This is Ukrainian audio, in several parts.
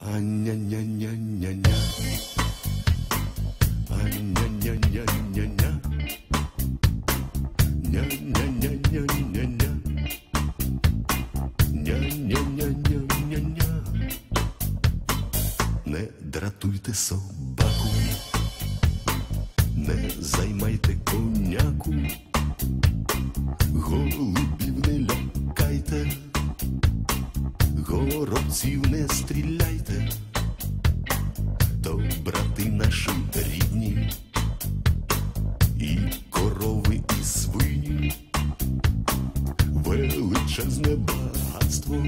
Ня-ня-ня-ня-ня. Ня-ня-ня-ня-ня-ня. Ня-ня-ня-ня-ня-ня. Ня-ня-ня-ня-ня-ня. Не дратуйте собаку, не займайте коняку, голубів не лякайте, горобців не стріляйте, то брати наші рідні, і корови, і свині, величезне багатство,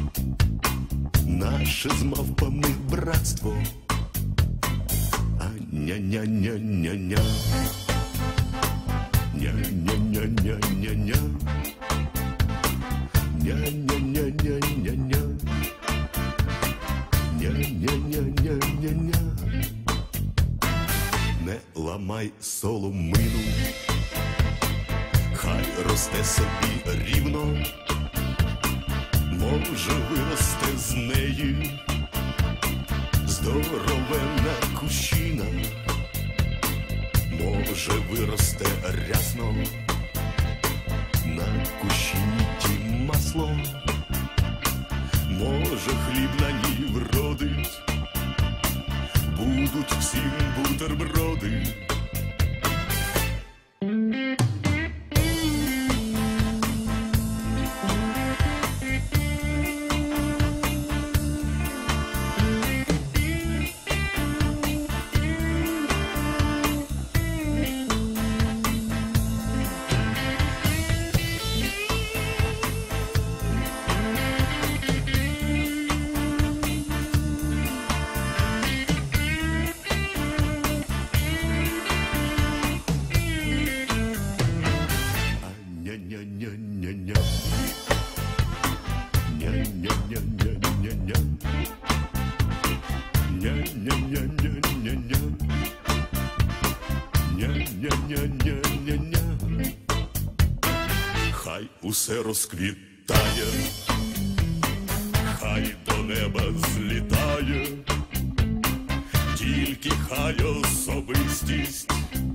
наше з мавпами братство. А ня-ня-ня-ня-ня, ня-ня-ня-ня-ня-ня, ня-ня-ня-ня-ня-ня, ня-ня-ня-ня-ня-ня. Не ламай соломину, хай росте собі рівно, може виросте з неї здоровенна кущина, може виросте рясно на кущині ті масло, може хліб на ній вродить, будуть всім бутерброди. Ня-ня-ня-ня-ня, ня-ня-ня-ня-ня-ня, ня-ня-ня-ня-ня-ня, ня-ня-ня-ня-ня-ня. Хай усе розквітає, хай до неба злітає, тільки хай особистість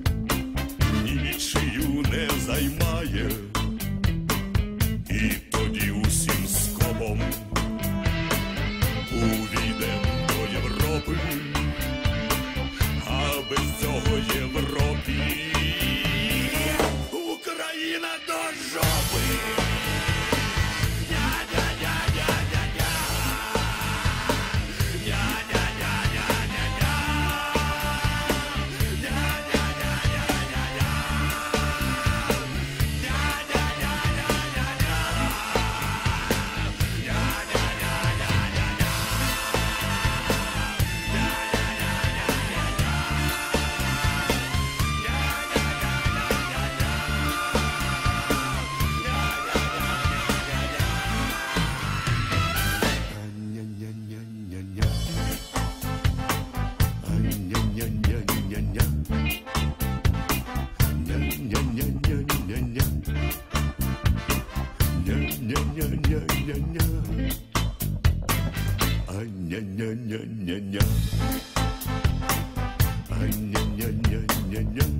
нічию не займає. І тоді усім скопом увійдем до Європи, а без цього Європі Україна до жопи. Ня-ня-ня-ня-ня, ня-ня-ня-ня-ня.